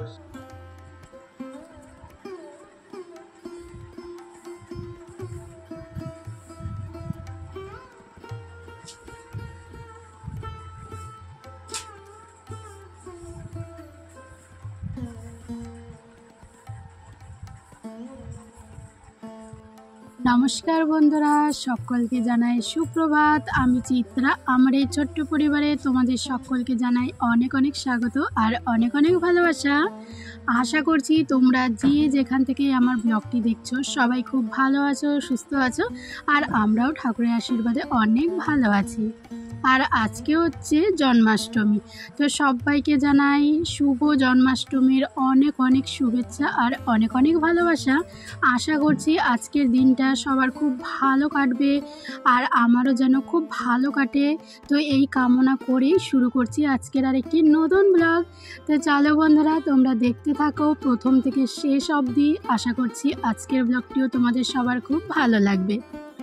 নমস্কার বন্ধুরা, সকলকে জানাই সুপ্রভাত। আমি চিত্রা। আমার এই ছোট্ট পরিবারে তোমাদের সকলকে জানাই অনেক অনেক স্বাগত আর অনেক অনেক ভালোবাসা। আশা করছি তোমরা যে যেখান থেকে আমার ব্লগটি দেখছো সবাই খুব ভালো আছো, সুস্থ আছো, আর আমরাও ঠাকুরের আশীর্বাদে অনেক ভালো আছি। আর আজকে হচ্ছে জন্মাষ্টমী, তো সবাইকে জানাই শুভ জন্মাষ্টমীর অনেক অনেক শুভেচ্ছা আর অনেক অনেক ভালোবাসা। আশা করছি আজকের দিনটা সবার খুব ভালো কাটবে আর আমারও যেন খুব ভালো কাটে। তো এই কামনা করেই শুরু করছি আজকের আরেকটি নতুন ব্লগ। তো চলো বন্ধুরা, তোমরা দেখতে থাকো প্রথম থেকে শেষ অবধি। আশা করছি আজকের ব্লগটিও তোমাদের সবার খুব ভালো লাগবে।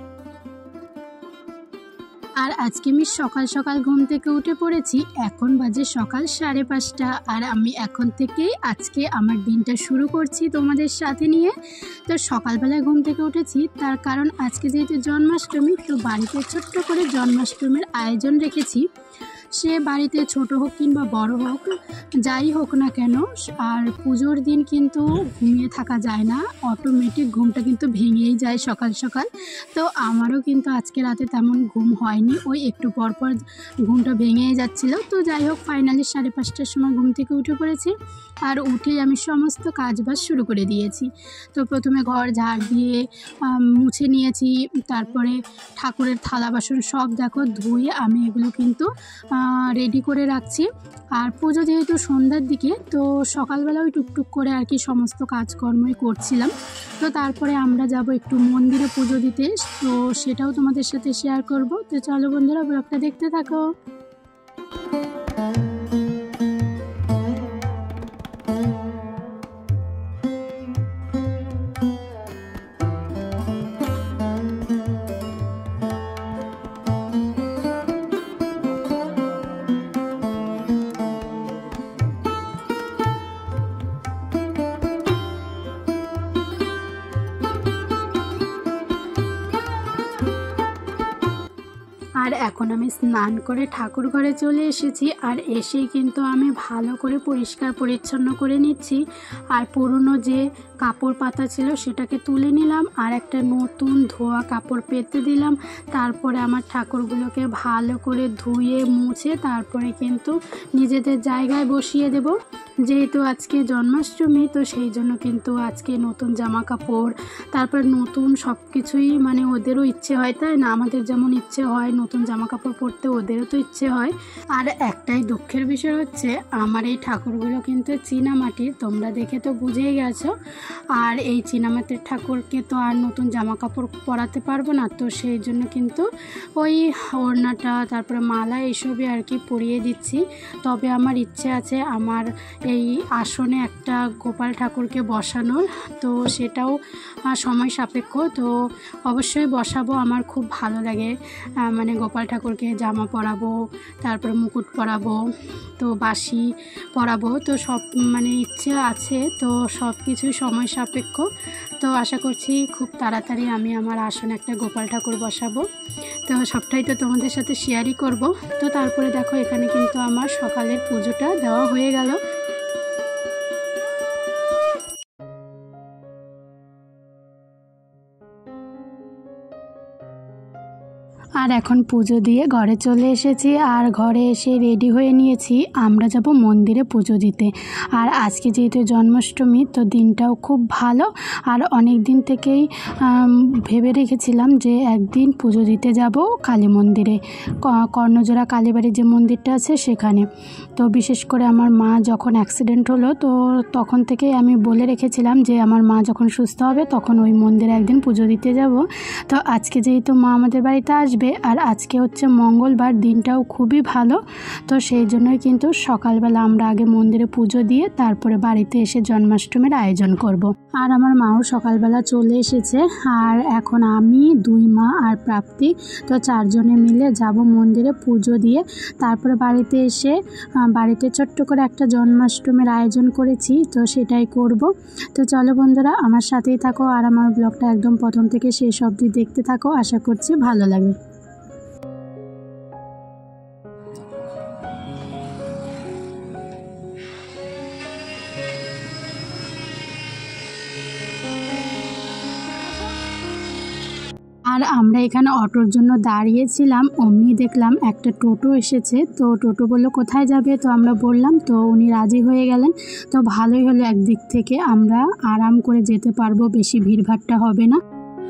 আর আজকে আমি সকাল সকাল ঘুম থেকে উঠে পড়েছি। এখন বাজে সকাল 5:30 আর আমি এখন থেকেই আজকে আমার দিনটা শুরু করছি তোমাদের সাথে নিয়ে। তো সকালবেলায় ঘুম থেকে উঠেছি, তার কারণ আজকে যেহেতু জন্মাষ্টমী, তো বাড়িতে ছোট্ট করে জন্মাষ্টমীর আয়োজন রেখেছি। সে বাড়িতে ছোট হোক কিংবা বড় হোক, যাই হোক না কেন, আর পুজোর দিন কিন্তু ঘুমিয়ে থাকা যায় না, অটোমেটিক ঘুমটা কিন্তু ভেঙেই যায় সকাল সকাল। তো আমারও কিন্তু আজকে রাতে তেমন ঘুম হয়নি, ওই একটু পর পর ঘুমটা ভেঙেই যাচ্ছিলো। তো যাই হোক, ফাইনালি 5:30টার সময় ঘুম থেকে উঠে পড়েছি। আর উঠেই আমি সমস্ত কাজবাজ শুরু করে দিয়েছি। তো প্রথমে ঘর ঝাড় দিয়ে মুছে নিয়েছি, তারপরে ঠাকুরের থালা বাসন সব দেখো ধুয়ে আমি এগুলো কিন্তু রেডি করে রাখছি। আর পুজো যেহেতু সন্ধ্যার দিকে, তো সকালবেলা ওই টুকটুক করে আর কি সমস্ত কাজকর্মই করছিলাম। তো তারপরে আমরা যাব একটু মন্দিরে পুজো দিতে, তো সেটাও তোমাদের সাথে শেয়ার করব। তো চলো বন্ধুরা, ব্লগটা দেখতে থাকো। আর এখন আমি স্নান করে ঠাকুর ঘরে চলে এসেছি। আর এসেই কিন্তু আমি ভালো করে পরিষ্কার পরিচ্ছন্ন করে নিচ্ছি। আর পুরনো যে কাপড় পাতা ছিল সেটাকে তুলে নিলাম, আর একটা নতুন ধোয়া কাপড় পেতে দিলাম। তারপরে আমার ঠাকুরগুলোকে ভালো করে ধুয়ে মুছে তারপরে কিন্তু নিজেদের জায়গায় বসিয়ে দেব। যেহেতু আজকে জন্মাষ্টমী, তো সেই জন্য কিন্তু আজকে নতুন জামা কাপড়, তারপর নতুন সব কিছুই, মানে ওদেরও ইচ্ছে হয়, তাই না? আমাদের যেমন ইচ্ছে হয় নতুন জামা কাপড় পরতে, ওদেরও তো ইচ্ছে হয়। আর একটাই দুঃখের বিষয় হচ্ছে, আমার এই ঠাকুরগুলো কিন্তু চীনামাটির, তোমরা দেখে তো বুঝেই গেছো। আর এই চীনামাটির ঠাকুরকে তো আর নতুন জামা কাপড় পরাতে পারবো না, তো সেই জন্য কিন্তু ওই ওড়নাটা, তারপরে মালা, এইসবই আর কি পরিয়ে দিচ্ছি। তবে আমার ইচ্ছে আছে আমার এই আসনে একটা গোপাল ঠাকুরকে বসানোর, তো সেটাও সময় সাপেক্ষ, তো অবশ্যই বসাবো। আমার খুব ভালো লাগে, মানে গোপাল ঠাকুরকে জামা পরাবো, তারপরে মুকুট পরাবো, তো বাঁশি পরাবো, তো সব মানে ইচ্ছে আছে। তো সব কিছুই সময় সাপেক্ষ। তো আশা করছি খুব তাড়াতাড়ি আমি আমার আসনে একটা গোপাল ঠাকুর বসাবো। তো সবটাই তো তোমাদের সাথে শেয়ারই করব। তো তারপরে দেখো, এখানে কিন্তু আমার সকালের পুজোটা দেওয়া হয়ে গেল। আর এখন পুজো দিয়ে ঘরে চলে এসেছি, আর ঘরে এসে রেডি হয়ে নিয়েছি, আমরা যাব মন্দিরে পুজো দিতে। আর আজকে যেহেতু জন্মাষ্টমী, তো দিনটাও খুব ভালো। আর অনেক দিন থেকেই ভেবে রেখেছিলাম যে একদিন পুজো দিতে যাব কালী মন্দিরে, কর্ণজোড়া কালীবাড়ির যে মন্দিরটা আছে সেখানে। তো বিশেষ করে আমার মা যখন অ্যাক্সিডেন্ট হলো, তো তখন থেকেই আমি বলে রেখেছিলাম যে আমার মা যখন সুস্থ হবে তখন ওই মন্দিরে একদিন পুজো দিতে যাব। তো আজকে যেহেতু মা আমাদের বাড়িতে আসবে, আর আজকে হচ্ছে মঙ্গলবার, দিনটাও খুবই ভালো। তো সেই জন্যই কিন্তু সকালবেলা আমরা আগে মন্দিরে পুজো দিয়ে তারপরে বাড়িতে এসে জন্মাষ্টমীর আয়োজন করব। আর আমার মাও সকালবেলা চলে এসেছে। আর এখন আমি, দুই মা আর প্রাপ্তি, তো চারজনে মিলে যাব মন্দিরে পুজো দিয়ে তারপরে বাড়িতে এসে বাড়িতে ছোট্ট করে একটা জন্মাষ্টমীর আয়োজন করেছি, তো সেটাই করব। তো চলো বন্ধুরা, আমার সাথেই থাকো আর আমার ব্লগটা একদম প্রথম থেকে শেষ অবধি দেখতে থাকো, আশা করছি ভালো লাগে। আর আমরা এখানে অটোর জন্য দাঁড়িয়েছিলাম, অমনি দেখলাম একটা টোটো এসেছে। তো টোটো বলল কোথায় যাবে, তো আমরা বললাম, তো উনি রাজি হয়ে গেলেন। তো ভালোই হলো, একদিক থেকে আমরা আরাম করে যেতে পারবো, বেশি ভিড়ভাট্টা হবে না।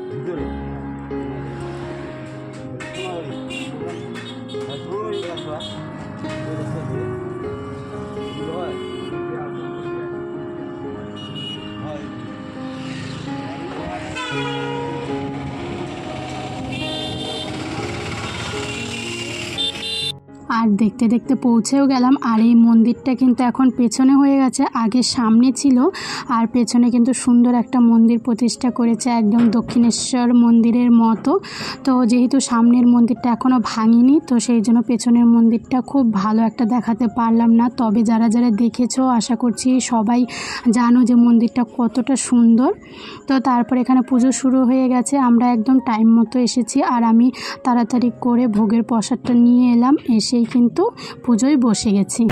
আর দেখতে দেখতে পৌঁছেও গেলাম। আর এই মন্দিরটা কিন্তু এখন পেছনে হয়ে গেছে, আগে সামনে ছিল। আর পেছনে কিন্তু সুন্দর একটা মন্দির প্রতিষ্ঠা করেছে, একদম দক্ষিণেশ্বর মন্দিরের মতো। তো যেহেতু সামনের মন্দিরটা এখনও ভাঙিনি, তো সেই জন্য পেছনের মন্দিরটা খুব ভালো একটা দেখাতে পারলাম না। তবে যারা যারা দেখেছো আশা করছি সবাই জানো যে মন্দিরটা কতটা সুন্দর। তো তারপর এখানে পুজো শুরু হয়ে গেছে, আমরা একদম টাইম মতো এসেছি। আর আমি তাড়াতাড়ি করে ভোগের প্রসাদটা নিয়ে এলাম, এসেই কিন্তু পুজোয় বসে গেছি।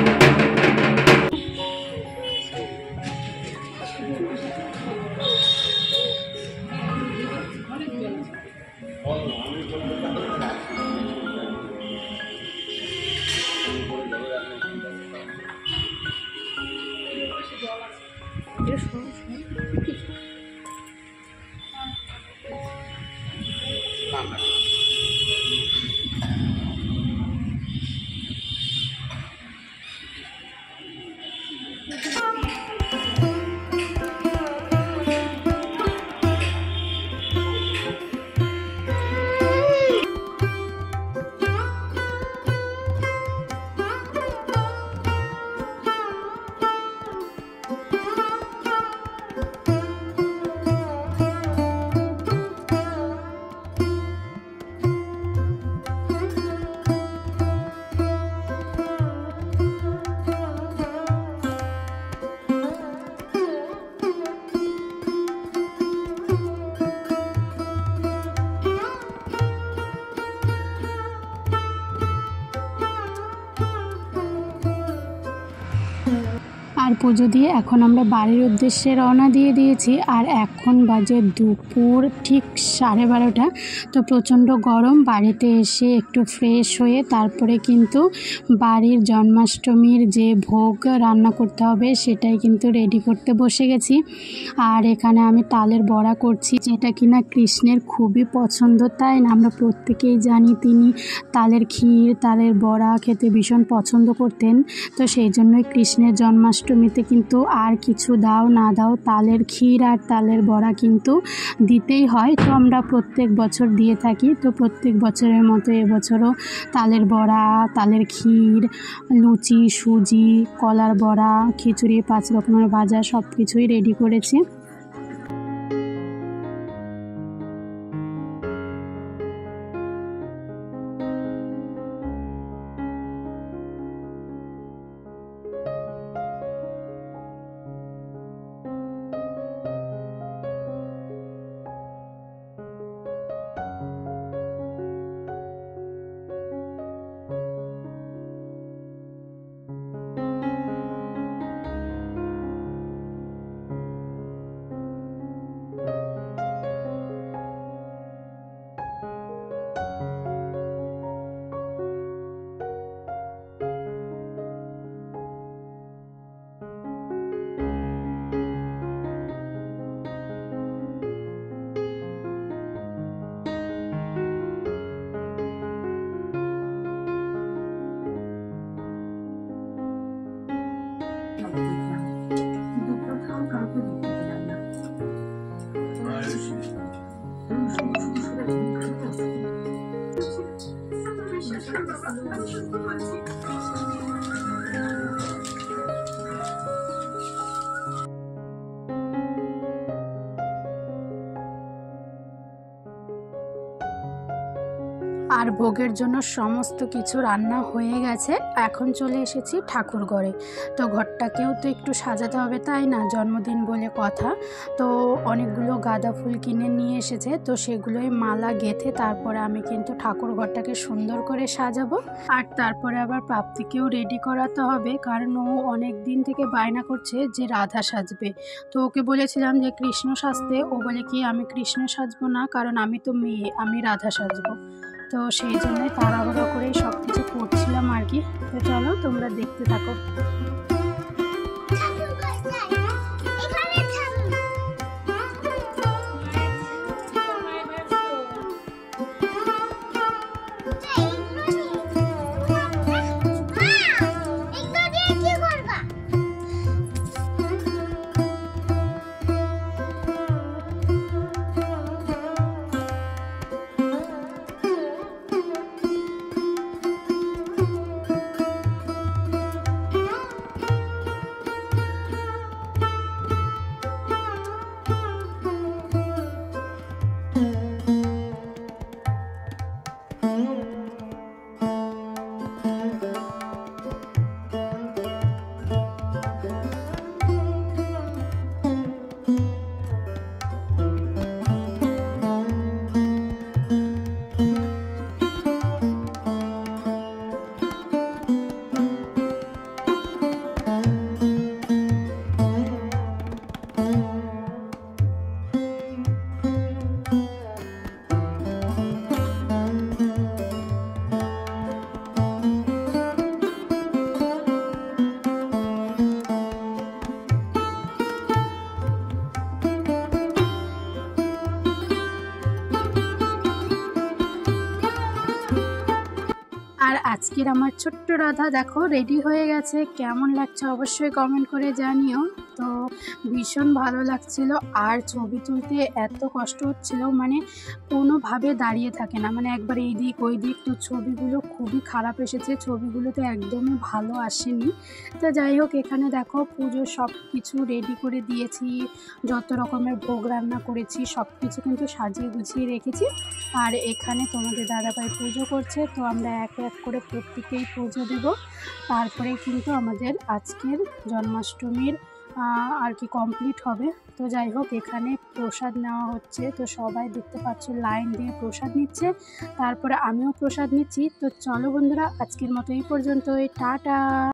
আর পুজো দিয়ে এখন আমরা বাড়ির উদ্দেশ্যে রওনা দিয়ে দিয়েছি। আর এখন বাজে দুপুর ঠিক 12:30। তো প্রচণ্ড গরম, বাড়িতে এসে একটু ফ্রেশ হয়ে তারপরে কিন্তু বাড়ির জন্মাষ্টমীর যে ভোগ রান্না করতে হবে সেটাই কিন্তু রেডি করতে বসে গেছি। আর এখানে আমি তালের বড়া করছি, যেটা কিনা কৃষ্ণের খুবই পছন্দ, তাই না? আমরা প্রত্যেকেই জানি তিনি তালের ক্ষীর, তালের বড়া খেতে ভীষণ পছন্দ করতেন। তো সেই জন্যই কৃষ্ণের জন্মাষ্টমীতে কিন্তু আর কিছু দাও না দাও, তালের ক্ষীর আর তালের বড়া কিন্তু দিতেই হয়। তো আমরা প্রত্যেক বছর দিয়ে থাকি। তো প্রত্যেক বছরের মতো এবছরও তালের বড়া, তালের ক্ষীর, লুচি, সুজি, কলার বড়া, খিচুড়ি, 5 রকমের ভাজা সব কিছুই রেডি করেছি। আর ভোগের জন্য সমস্ত কিছু রান্না হয়ে গেছে। এখন চলে এসেছি ঠাকুর ঘরে। তো ঘরটাকেও তো একটু সাজাতে হবে, তাই না? জন্মদিন বলে কথা। তো অনেকগুলো গাঁদা ফুল কিনে নিয়ে এসেছে, তো সেগুলোই মালা গেঁথে তারপরে আমি কিন্তু ঠাকুর ঘরটাকে সুন্দর করে সাজাবো। আর তারপরে আবার প্রাপ্তিকেও রেডি করাতে হবে, কারণ ও অনেক দিন থেকে বায়না করছে যে রাধা সাজবে। তো ওকে বলেছিলাম যে কৃষ্ণ সাজতে, ও বলে কি আমি কৃষ্ণ সাজবো না, কারণ আমি তো মেয়ে, আমি রাধা সাজবো। তো সেই জন্যই তাড়াহুড়ো করেই সব কিছু করছিলাম আর কি। তো চলো তোমরা দেখতে থাকো। আর আজকের আমার ছোট্ট রাধা দেখো রেডি হয়ে গেছে। কেমন লাগছে অবশ্যই কমেন্ট করে জানিও। তো ভীষণ ভালো লাগছিল। আর ছবি তুলতে এত কষ্ট হচ্ছিল, মানে কোনোভাবে দাঁড়িয়ে থাকে না, মানে একবার এই দিক ওই দিক। তো ছবিগুলো খুবই খারাপ এসেছে, ছবিগুলো তো একদমই ভালো আসেনি। তো যাই হোক, এখানে দেখো পুজো সব কিছু রেডি করে দিয়েছি, যত রকমের ভোগ রান্না করেছি সব কিছু কিন্তু সাজিয়ে গুছিয়ে রেখেছি। আর এখানে তোমাদের দাদাভাই পুজো করছে, তো আমরা এক এক করে প্রত্যেকেই পুজো দেব। তারপরে কিন্তু আমাদের আজকের জন্মাষ্টমীর আর কি কমপ্লিট হবে। তো যাই হোক, এখানে প্রসাদ নেওয়া হচ্ছে। তো সবাই দেখতে পাচ্ছ লাইন দিয়ে প্রসাদ নিচ্ছে, তারপরে আমিও প্রসাদ নিচ্ছি। তো চলো বন্ধুরা, আজকের মতো এই পর্যন্তই, টাটা।